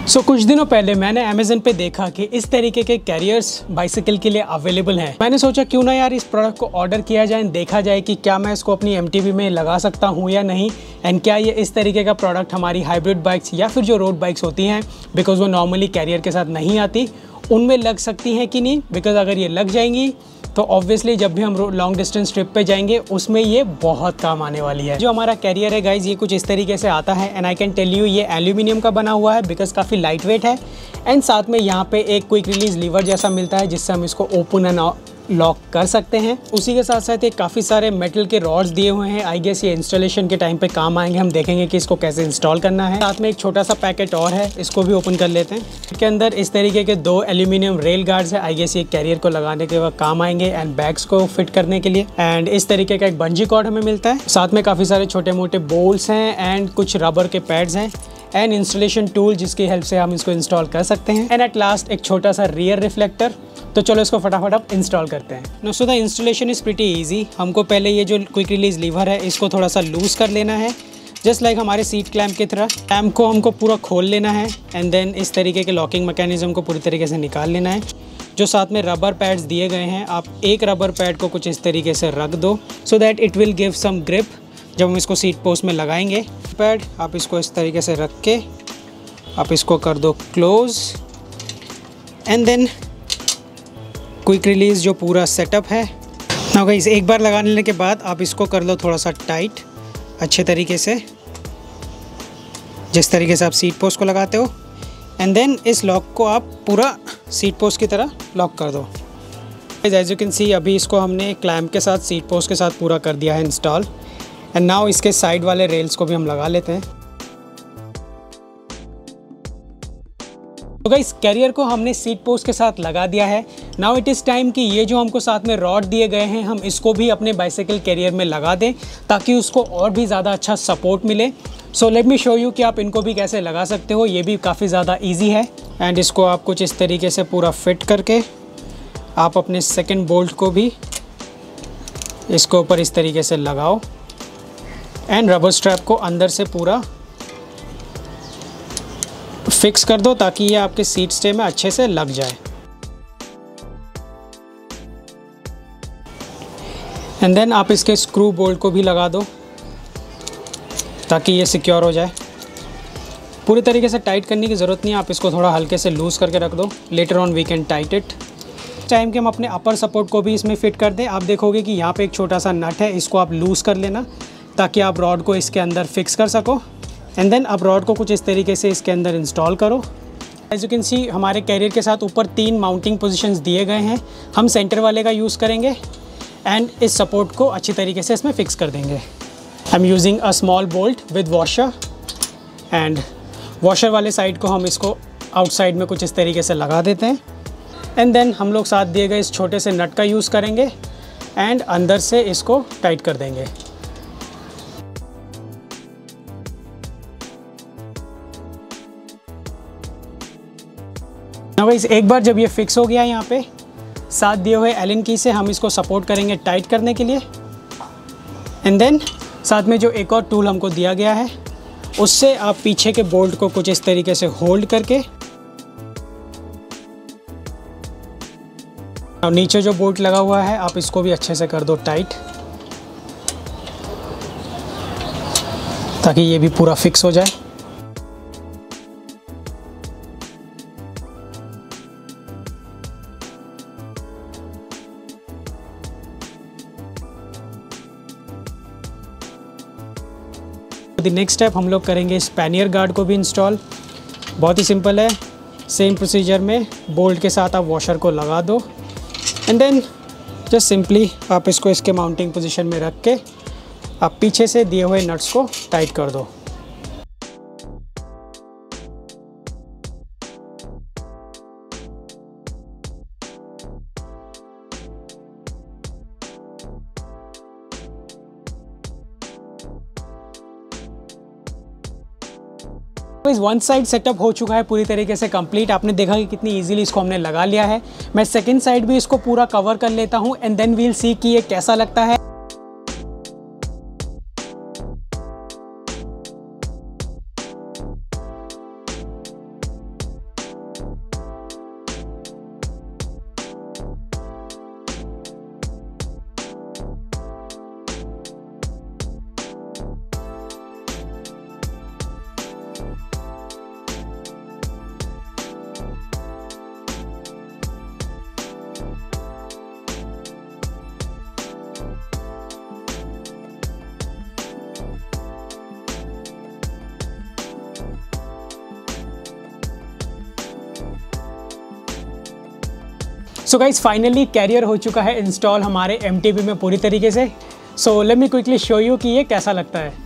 कुछ दिनों पहले मैंने अमेज़न पे देखा कि इस तरीके के कैरियर्स बाइसाइकिल के लिए अवेलेबल हैं। मैंने सोचा क्यों ना यार इस प्रोडक्ट को ऑर्डर किया जाए, देखा जाए कि क्या मैं इसको अपनी MTB में लगा सकता हूँ या नहीं, एंड क्या ये इस तरीके का प्रोडक्ट हमारी हाइब्रिड बाइक्स या फिर जो रोड बाइक्स होती हैं, बिकॉज वो नॉर्मली कैरियर के साथ नहीं आती, उनमें लग सकती हैं कि नहीं। बिकॉज अगर ये लग जाएंगी तो ऑब्वियसली जब भी हम लॉन्ग डिस्टेंस ट्रिप पे जाएंगे उसमें ये बहुत काम आने वाली है। जो हमारा कैरियर है गाइज, ये कुछ इस तरीके से आता है and I can tell you ये एल्यूमिनियम का बना हुआ है बिकॉज काफ़ी लाइट वेट है। एंड साथ में यहाँ पे एक क्विक रिलीज लीवर जैसा मिलता है जिससे हम इसको ओपन एंड लॉक कर सकते हैं। उसी के साथ साथ ये काफ़ी सारे मेटल के रॉड्स दिए हुए हैं। आई गेस ये इंस्टॉलेशन के टाइम पे काम आएंगे, हम देखेंगे कि इसको कैसे इंस्टॉल करना है। साथ में एक छोटा सा पैकेट और है, इसको भी ओपन कर लेते हैं। इसके अंदर इस तरीके के 2 एल्यूमिनियम रेल गार्ड्स है। आई गेस ये कैरियर को लगाने के वक्त काम आएंगे एंड बैग्स को फिट करने के लिए। एंड इस तरीके का एक बंजी कॉर्ड हमें मिलता है। साथ में काफ़ी सारे छोटे मोटे बोल्ट्स हैं एंड कुछ रबर के पैड्स हैं एंड इंस्टॉलेशन टूल जिसकी हेल्प से हम इसको इंस्टॉल कर सकते हैं। एंड एट लास्ट एक छोटा सा रियर रिफ्लेक्टर। तो चलो इसको फटाफट अब इंस्टॉल करते हैं। No so the installation is pretty easy. हमको पहले ये जो क्विक रिलीज लीवर है इसको थोड़ा सा लूज़ कर लेना है, जस्ट लाइक हमारे सीट क्लैम्प की तरह। क्लैम्प को हमको पूरा खोल लेना है एंड देन इस तरीके के लॉकिंग मैकेनिज्म को पूरी तरीके से निकाल लेना है। जो साथ में रबर पैड्स दिए गए हैं, आप एक रबर पैड को कुछ इस तरीके से रख दो so that it will give some grip जब हम इसको सीट पोस्ट में लगाएंगे। पैड आप इसको इस तरीके से रख के आप इसको कर दो close and then quick release जो पूरा सेटअप है। नाउ गाइस, एक बार लगा लेने के बाद आप इसको कर लो थोड़ा सा टाइट अच्छे तरीके से, जिस तरीके से आप सीट पोस्ट को लगाते हो। एंड देन इस लॉक को आप पूरा सीट पोस्ट की तरह लॉक कर दो। एज यू कैन सी अभी इसको हमने क्लैम्प के साथ सीट पोस्ट के साथ पूरा कर दिया है इंस्टॉल। एंड नाउ इसके साइड वाले रेल्स को भी हम लगा लेते हैं। तो गाइस, कैरियर को हमने सीट पोस्ट के साथ लगा दिया है। नाउ इट इज़ टाइम कि ये जो हमको साथ में रॉड दिए गए हैं हम इसको भी अपने बाइसाइकिल कैरियर में लगा दें ताकि उसको और भी ज़्यादा अच्छा सपोर्ट मिले। So let me show you कि आप इनको भी कैसे लगा सकते हो। ये भी काफ़ी ज़्यादा ईजी है। एंड इसको आप कुछ इस तरीके से पूरा फिट करके आप अपने सेकेंड बोल्ट को भी इसके ऊपर इस तरीके से लगाओ एंड रबर स्ट्रैप को अंदर से पूरा फिक्स कर दो ताकि ये आपके सीट स्टे में अच्छे से लग जाए। एंड देन आप इसके स्क्रू बोल्ट को भी लगा दो ताकि ये सिक्योर हो जाए। पूरी तरीके से टाइट करने की ज़रूरत नहीं है, आप इसको थोड़ा हल्के से लूज़ करके रख दो। Later on we can tight it. Time कि हम अपने अपर सपोर्ट को भी इसमें फिट कर दें। आप देखोगे कि यहाँ पे एक छोटा सा नट है, इसको आप लूज़ कर लेना ताकि आप रॉड को इसके अंदर फिक्स कर सको। एंड देन आप रॉड को कुछ इस तरीके से इसके अंदर इंस्टॉल करो। एज यू कैन सी हमारे कैरियर के साथ ऊपर 3 माउंटिंग पोजीशंस दिए गए हैं। हम सेंटर वाले का यूज़ करेंगे एंड इस सपोर्ट को अच्छी तरीके से इसमें फिक्स कर देंगे। I am using a small bolt with washer and washer वाले साइड को हम इसको आउटसाइड में कुछ इस तरीके से लगा देते हैं। एंड देन हम लोग साथ दिए गए इस छोटे से नट का यूज़ करेंगे एंड अंदर से इसको टाइट कर देंगे। ना गाइस, एक बार जब ये फिक्स हो गया यहाँ पे साथ दिए हुए एलन की से हम इसको सपोर्ट करेंगे टाइट करने के लिए। एंड देन साथ में जो एक और टूल हमको दिया गया है उससे आप पीछे के बोल्ट को कुछ इस तरीके से होल्ड करके और नीचे जो बोल्ट लगा हुआ है आप इसको भी अच्छे से कर दो टाइट ताकि ये भी पूरा फिक्स हो जाए। नेक्स्ट स्टेप हम लोग करेंगे स्पैनियर गार्ड को भी इंस्टॉल। बहुत ही सिंपल है, सेम प्रोसीजर में बोल्ट के साथ आप वॉशर को लगा दो एंड देन जस्ट सिंपली आप इसको इसके माउंटिंग पोजीशन में रख के आप पीछे से दिए हुए नट्स को टाइट कर दो। इस वन साइड सेटअप हो चुका है पूरी तरीके से कंप्लीट। आपने देखा कि कितनी इजीली इसको हमने लगा लिया है। मैं सेकंड साइड भी इसको पूरा कवर कर लेता हूं एंड देन वील सी कि ये कैसा लगता है। सो गाइस फाइनली कैरियर हो चुका है इंस्टॉल हमारे MTB में पूरी तरीके से। So let me quickly show you कि ये कैसा लगता है।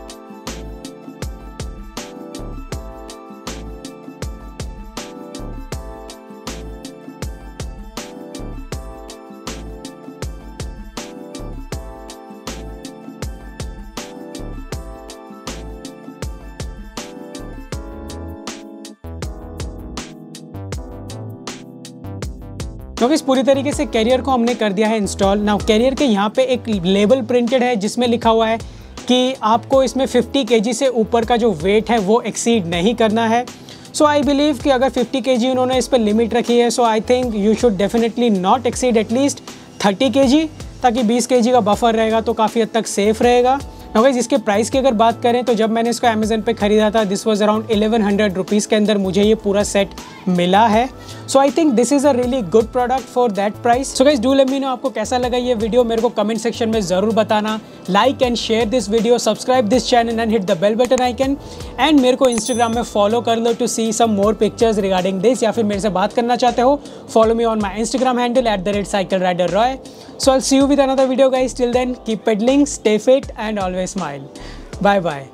तो इस पूरी तरीके से कैरियर को हमने कर दिया है इंस्टॉल। नाउ कैरियर के यहाँ पे एक लेबल प्रिंटेड है जिसमें लिखा हुआ है कि आपको इसमें 50 kg से ऊपर का जो वेट है वो एक्सीड नहीं करना है। सो आई बिलीव कि अगर 50 kg उन्होंने इस पर लिमिट रखी है, so I think you should definitely not exceed at least 30 kg, ताकि 20 kg का बफर रहेगा तो काफ़ी हद तक सेफ रहेगा। नाउ गाइस इसके प्राइस की अगर बात करें तो जब मैंने इसको अमेजन पे ख़रीदा था दिस वाज अराउंड 1100 रुपीज़ के अंदर मुझे ये पूरा सेट मिला है। So I think this is a really good product for that price. So guys do let me know आपको कैसा लगा ये वीडियो, मेरे को कमेंट सेक्शन में ज़रूर बताना। Like and share this video, subscribe this channel and hit the bell button icon, and मेरे को इंस्टाग्राम में फॉलो कर लो to see some more pictures regarding this, या फिर मेरे से बात करना चाहते हो follow me on my Instagram handle @cycleriderroy। So I'll see you with another video guys. Till then, keep pedaling, stay fit and always smile. Bye bye.